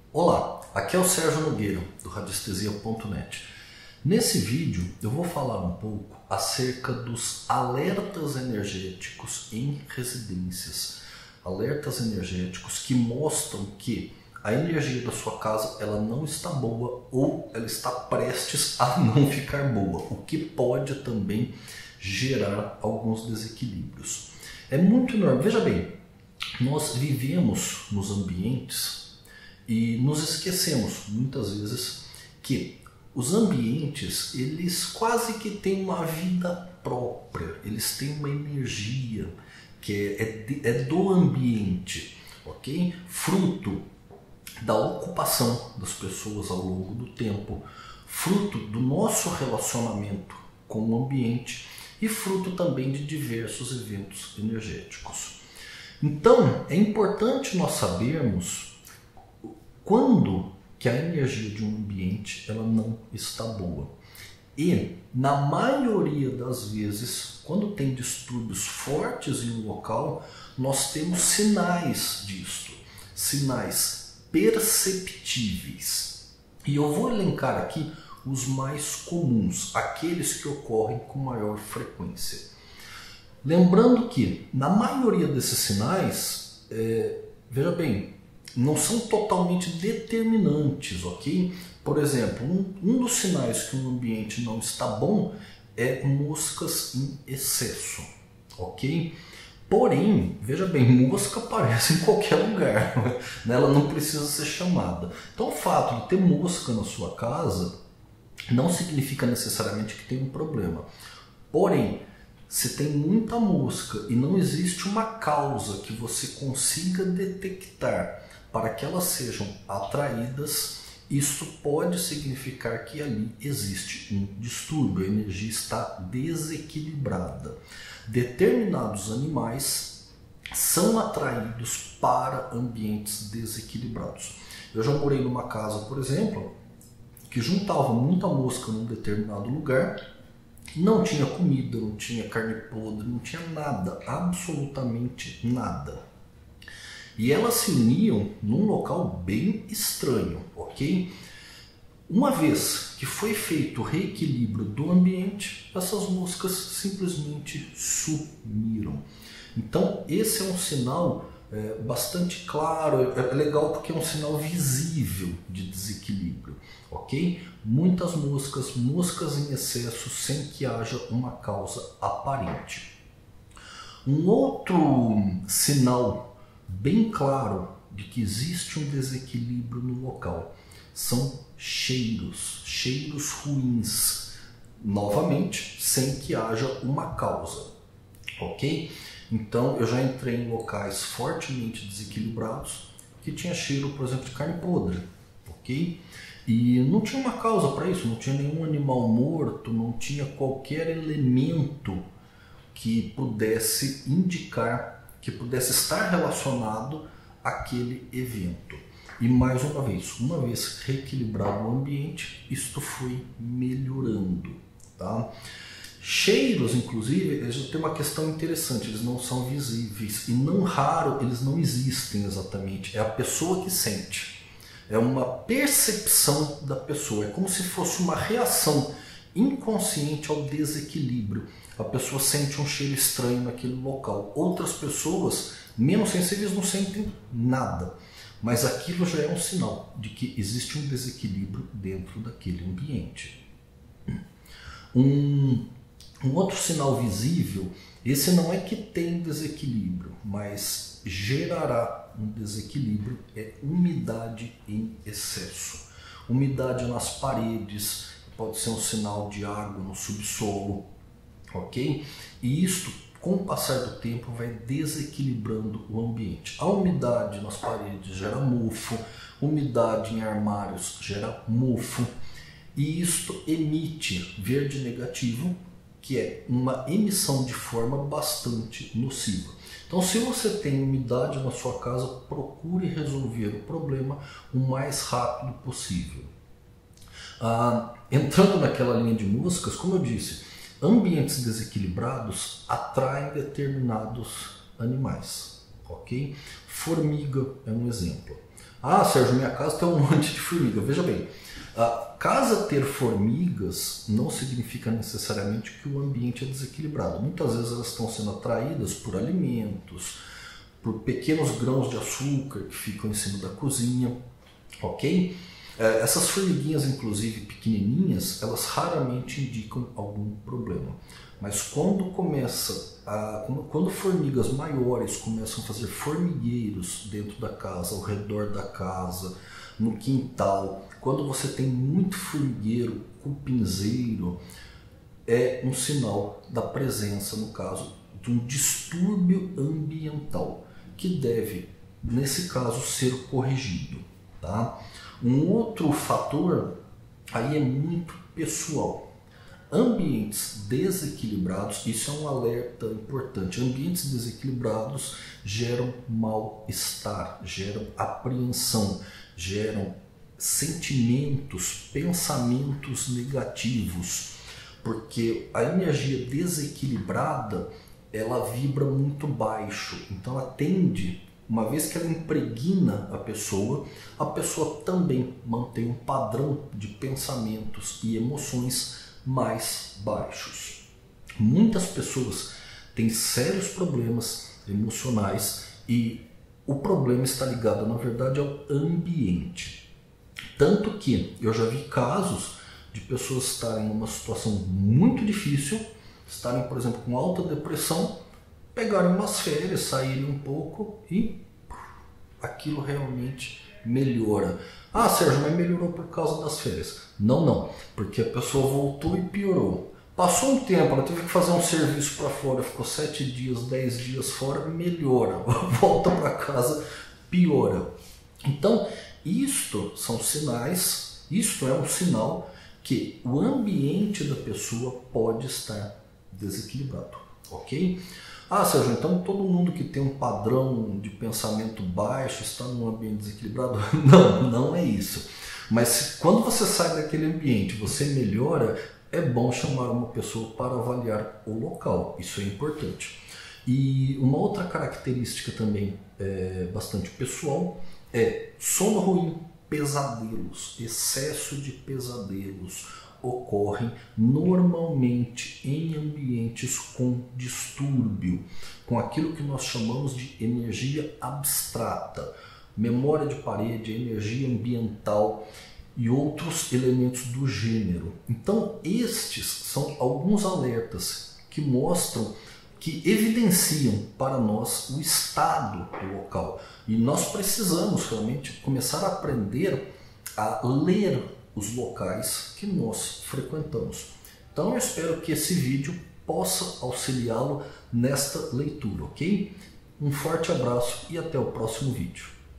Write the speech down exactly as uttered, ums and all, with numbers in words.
Olá, aqui é o Sérgio Nogueira, do radiestesia ponto net. Nesse vídeo eu vou falar um pouco acerca dos alertas energéticos em residências. Alertas energéticos que mostram que a energia da sua casa ela não está boa ou ela está prestes a não ficar boa, o que pode também gerar alguns desequilíbrios. É muito normal, veja bem, nós vivemos nos ambientes e nos esquecemos muitas vezes que os ambientes eles quase que têm uma vida própria, eles têm uma energia que é, é, de, é do ambiente, ok? Fruto da ocupação das pessoas ao longo do tempo, fruto do nosso relacionamento com o ambiente e fruto também de diversos eventos energéticos. Então, é importante nós sabermos quando que a energia de um ambiente ela não está boa. E, na maioria das vezes, quando tem distúrbios fortes em um local, nós temos sinais disso, sinais perceptíveis. E eu vou elencar aqui os mais comuns, aqueles que ocorrem com maior frequência. Lembrando que, na maioria desses sinais, é, veja bem, não são totalmente determinantes, ok? Por exemplo, um, um dos sinais que um ambiente não está bom é moscas em excesso, ok? Porém, veja bem, mosca aparece em qualquer lugar, né? Ela não precisa ser chamada. Então o fato de ter mosca na sua casa não significa necessariamente que tem um problema. Porém, se tem muita mosca e não existe uma causa que você consiga detectar para que elas sejam atraídas, isso pode significar que ali existe um distúrbio, a energia está desequilibrada. Determinados animais são atraídos para ambientes desequilibrados. Eu já morei numa casa, por exemplo, que juntava muita mosca num determinado lugar, não tinha comida, não tinha carne podre, não tinha nada, absolutamente nada. E elas se uniam num local bem estranho, ok? Uma vez que foi feito o reequilíbrio do ambiente, essas moscas simplesmente sumiram. Então esse é um sinal é, bastante claro, é legal porque é um sinal visível de desequilíbrio, ok? Muitas moscas, moscas em excesso sem que haja uma causa aparente. Um outro sinal bem claro de que existe um desequilíbrio no local são cheiros, cheiros ruins, novamente, sem que haja uma causa, ok? Então eu já entrei em locais fortemente desequilibrados que tinha cheiro, por exemplo, de carne podre, ok? E não tinha uma causa para isso, não tinha nenhum animal morto, não tinha qualquer elemento que pudesse indicar, que pudesse estar relacionado àquele evento. E mais uma vez, uma vez reequilibrado o ambiente, isto foi melhorando, tá? Cheiros, inclusive, eles têm uma questão interessante, eles não são visíveis e não raro eles não existem exatamente, é a pessoa que sente. É uma percepção da pessoa, é como se fosse uma reação inconsciente ao desequilíbrio. A pessoa sente um cheiro estranho naquele local. Outras pessoas, menos sensíveis, não sentem nada. Mas aquilo já é um sinal de que existe um desequilíbrio dentro daquele ambiente. Um, um outro sinal visível, esse não é que tem desequilíbrio, mas gerará um desequilíbrio, é umidade em excesso. Umidade nas paredes, pode ser um sinal de água no subsolo, ok? E isto, com o passar do tempo, vai desequilibrando o ambiente. A umidade nas paredes gera mofo, umidade em armários gera mofo, e isto emite verde negativo, que é uma emissão de forma bastante nociva. Então, se você tem umidade na sua casa, procure resolver o problema o mais rápido possível. Ah, entrando naquela linha de moscas, como eu disse, ambientes desequilibrados atraem determinados animais, ok? Formiga é um exemplo. Ah, Sérgio, minha casa tem um monte de formiga. Veja bem, a casa ter formigas não significa necessariamente que o ambiente é desequilibrado. Muitas vezes elas estão sendo atraídas por alimentos, por pequenos grãos de açúcar que ficam em cima da cozinha, ok? Essas formiguinhas, inclusive pequenininhas, elas raramente indicam algum problema. Mas quando começa a, quando formigas maiores começam a fazer formigueiros dentro da casa, ao redor da casa, no quintal, quando você tem muito formigueiro, cupinzeiro, é um sinal da presença, no caso, de um distúrbio ambiental que deve, nesse caso, ser corrigido, tá? Um outro fator aí é muito pessoal. Ambientes desequilibrados, isso é um alerta importante, ambientes desequilibrados geram mal-estar, geram apreensão, geram sentimentos, pensamentos negativos, porque a energia desequilibrada, ela vibra muito baixo, então ela tende, uma vez que ela impregna a pessoa, a pessoa também mantém um padrão de pensamentos e emoções mais baixos. Muitas pessoas têm sérios problemas emocionais e o problema está ligado, na verdade, ao ambiente. Tanto que eu já vi casos de pessoas estarem em uma situação muito difícil, estarem, por exemplo, com alta depressão, pegarem umas férias, saírem um pouco e aquilo realmente melhora. Ah, Sérgio, mas melhorou por causa das férias. Não, não, porque a pessoa voltou e piorou. Passou um tempo, ela teve que fazer um serviço para fora, ficou sete dias, dez dias fora, melhora. Volta para casa, piora. Então, isto são sinais, isto é um sinal que o ambiente da pessoa pode estar desequilibrado, ok? Ah, Sérgio, então todo mundo que tem um padrão de pensamento baixo está num ambiente desequilibrado? Não, não é isso. Mas quando você sai daquele ambiente, você melhora, é bom chamar uma pessoa para avaliar o local. Isso é importante. E uma outra característica também é, bastante pessoal é sono ruim, pesadelos, excesso de pesadelos ocorrem normalmente em ambientes com distúrbio, com aquilo que nós chamamos de energia abstrata, memória de parede, energia ambiental e outros elementos do gênero. Então, estes são alguns alertas que mostram, que evidenciam para nós o estado do local. E nós precisamos realmente começar a aprender a ler os locais que nós frequentamos. Então eu espero que esse vídeo possa auxiliá-lo nesta leitura, ok? Um forte abraço e até o próximo vídeo.